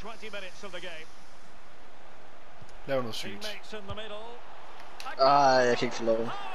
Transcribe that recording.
20 minutes of the game. Lav noget sygt. Teammates in the middle. Jeg kan ikke få lov.